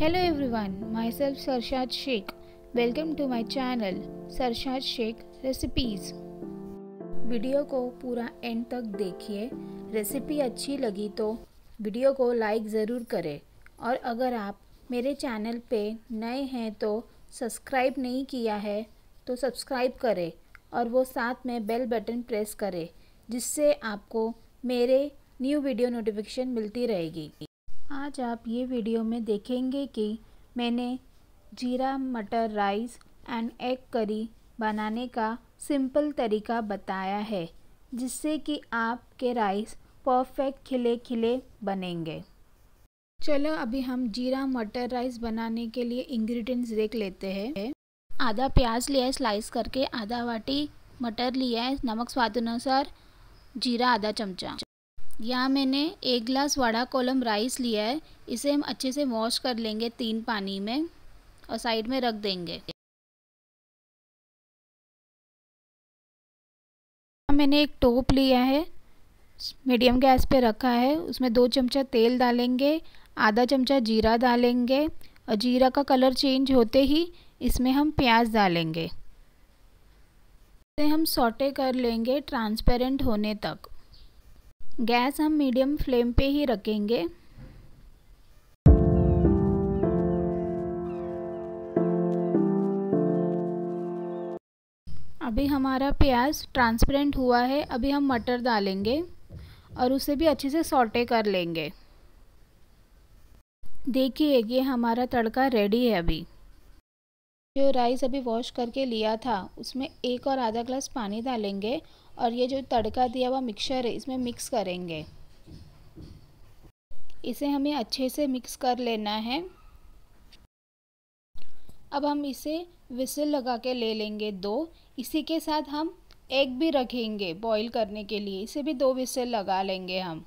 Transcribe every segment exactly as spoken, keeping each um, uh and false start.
Hello everyone, myself Sarshad Sheikh. Welcome to my channel Sarshad Sheikh Recipes. Video को पूरा and तक देखिए। Recipe अच्छी लगी तो वीडियो को लाइक ज़रूर करें और अगर आप मेरे चैनल पे नए हैं तो सब्सक्राइब नहीं किया है तो सब्सक्राइब करें और वो साथ में बेल बटन प्रेस करें जिससे आपको मेरे न्यू वीडियो नोटिफिकेशन मिलती रहेगी। आज आप ये वीडियो में देखेंगे कि मैंने जीरा मटर राइस एंड एग करी बनाने का सिंपल तरीका बताया है जिससे कि आपके राइस परफेक्ट खिले खिले बनेंगे। चलो अभी हम जीरा मटर राइस बनाने के लिए इंग्रेडिएंट्स देख लेते हैं। आधा प्याज लिया है स्लाइस करके, आधा वाटी मटर लिया है, नमक स्वाद अनुसार, जीरा आधा चमचा। यहाँ मैंने एक गिलास वड़ा कोलम राइस लिया है। इसे हम अच्छे से वॉश कर लेंगे तीन पानी में और साइड में रख देंगे। मैंने एक टोप लिया है, मीडियम गैस पे रखा है, उसमें दो चमचा तेल डालेंगे, आधा चमचा जीरा डालेंगे और जीरा का कलर चेंज होते ही इसमें हम प्याज डालेंगे। इसे हम सौटे कर लेंगे ट्रांसपेरेंट होने तक। गैस हम मीडियम फ्लेम पे ही रखेंगे। अभी हमारा प्याज ट्रांसपेरेंट हुआ है। अभी हम मटर डालेंगे और उसे भी अच्छे से सौटे कर लेंगे। देखिए ये हमारा तड़का रेडी है। अभी जो राइस अभी वॉश करके लिया था उसमें एक और आधा ग्लास पानी डालेंगे और ये जो तड़का दिया हुआ मिक्सचर है इसमें मिक्स करेंगे। इसे हमें अच्छे से मिक्स कर लेना है। अब हम इसे विसिल लगा के ले लेंगे दो। इसी के साथ हम एग भी रखेंगे बॉईल करने के लिए, इसे भी दो विसिल लगा लेंगे। हम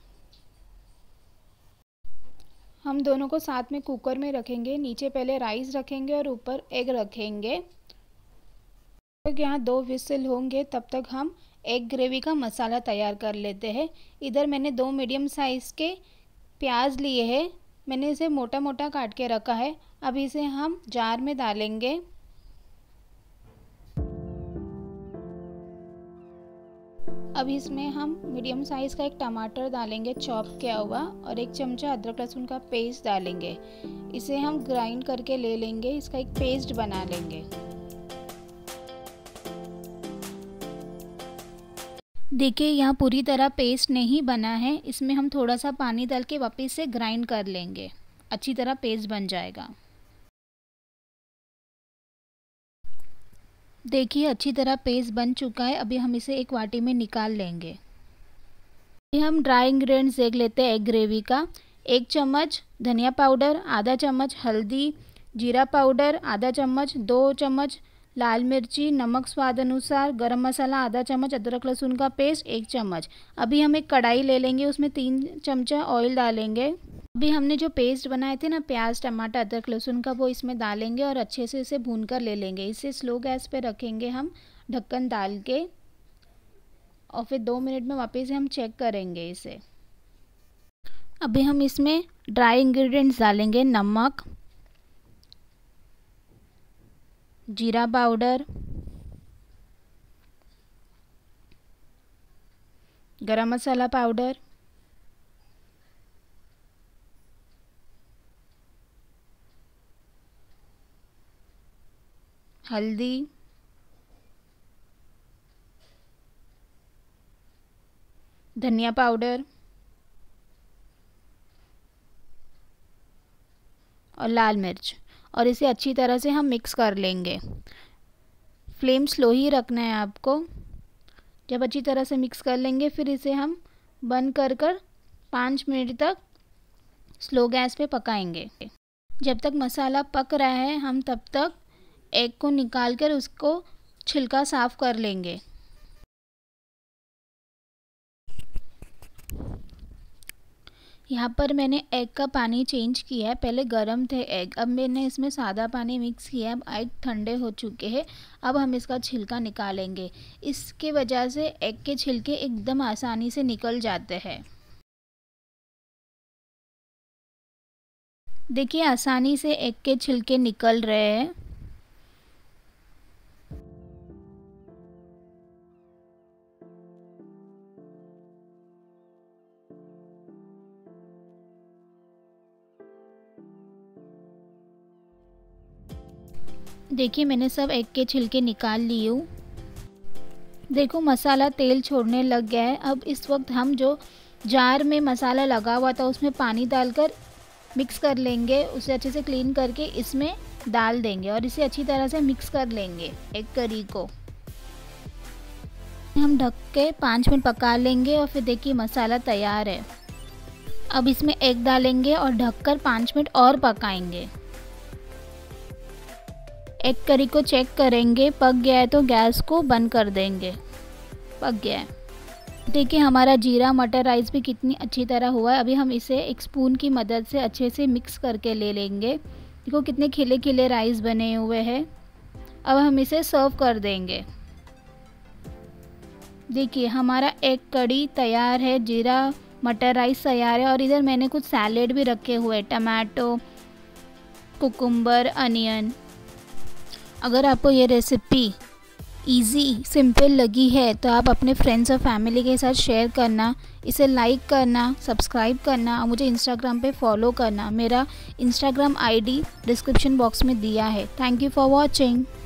हम दोनों को साथ में कुकर में रखेंगे। नीचे पहले राइस रखेंगे और ऊपर एग रखेंगे। तो यहाँ दो विसिल होंगे तब तक हम एग ग्रेवी का मसाला तैयार कर लेते हैं। इधर मैंने दो मीडियम साइज़ के प्याज लिए हैं, मैंने इसे मोटा मोटा काट के रखा है। अब इसे हम जार में डालेंगे। अब इसमें हम मीडियम साइज़ का एक टमाटर डालेंगे चॉप किया हुआ और एक चमचा अदरक लहसुन का पेस्ट डालेंगे। इसे हम ग्राइंड करके ले लेंगे, इसका एक पेस्ट बना लेंगे। देखिए यहाँ पूरी तरह पेस्ट नहीं बना है, इसमें हम थोड़ा सा पानी डाल के वापस से ग्राइंड कर लेंगे, अच्छी तरह पेस्ट बन जाएगा। देखिए अच्छी तरह पेस्ट बन चुका है। अभी हम इसे एक वाटी में निकाल लेंगे। अभी हम ड्राई इंग्रेडिएंट्स देख लेते हैं एग ग्रेवी का। एक चम्मच धनिया पाउडर, आधा चम्मच हल्दी, जीरा पाउडर आधा चम्मच, दो चम्मच लाल मिर्ची, नमक स्वाद अनुसार, गरम मसाला आधा चम्मच, अदरक लहसुन का पेस्ट एक चम्मच। अभी हम एक कढ़ाई ले लेंगे, उसमें तीन चमचा ऑयल डालेंगे। अभी हमने जो पेस्ट बनाए थे ना प्याज टमाटर अदरक लहसुन का, वो इसमें डालेंगे और अच्छे से इसे भून कर ले लेंगे। इसे स्लो गैस पे रखेंगे हम ढक्कन डाल के और फिर दो मिनट में वापस से हम चेक करेंगे इसे। अभी हम इसमें ड्राई इंग्रेडिएंट्स डालेंगे, नमक, जीरा पाउडर, गरम मसाला पाउडर, हल्दी, धनिया पाउडर और लाल मिर्च और इसे अच्छी तरह से हम मिक्स कर लेंगे। फ्लेम स्लो ही रखना है आपको। जब अच्छी तरह से मिक्स कर लेंगे फिर इसे हम बंद कर कर पाँच मिनट तक स्लो गैस पे पकाएंगे। जब तक मसाला पक रहा है हम तब तक एग को निकाल कर उसको छिलका साफ़ कर लेंगे। यहाँ पर मैंने एग का पानी चेंज किया है, पहले गर्म थे एग, अब मैंने इसमें सादा पानी मिक्स किया है। अब एग ठंडे हो चुके हैं। अब हम इसका छिलका निकालेंगे। इसके वजह से एग के छिलके एकदम आसानी से निकल जाते हैं। देखिए आसानी से एग के छिलके निकल रहे हैं। देखिए मैंने सब एग के छिलके निकाल लिए हूँ। देखो मसाला तेल छोड़ने लग गया है। अब इस वक्त हम जो जार में मसाला लगा हुआ था उसमें पानी डालकर मिक्स कर लेंगे। उसे अच्छे से क्लीन करके इसमें डाल देंगे और इसे अच्छी तरह से मिक्स कर लेंगे। एग करी को हम ढक के पाँच मिनट पका लेंगे और फिर देखिए मसाला तैयार है। अब इसमें एग डालेंगे और ढककर पाँच मिनट और पकाएंगे। एग करी को चेक करेंगे, पक गया है तो गैस को बंद कर देंगे। पक गया है। देखिए हमारा जीरा मटर राइस भी कितनी अच्छी तरह हुआ है। अभी हम इसे एक स्पून की मदद से अच्छे से मिक्स करके ले लेंगे। देखो कितने खिले खिले राइस बने हुए हैं। अब हम इसे सर्व कर देंगे। देखिए हमारा एग कड़ी तैयार है, जीरा मटर राइस तैयार है और इधर मैंने कुछ सैलेड भी रखे हुए, टमाटो, कुकुम्बर, अनियन। अगर आपको ये रेसिपी इजी सिंपल लगी है तो आप अपने फ्रेंड्स और फैमिली के साथ शेयर करना, इसे लाइक करना, सब्सक्राइब करना और मुझे इंस्टाग्राम पे फॉलो करना। मेरा इंस्टाग्राम आईडी डिस्क्रिप्शन बॉक्स में दिया है। Thank you for watching.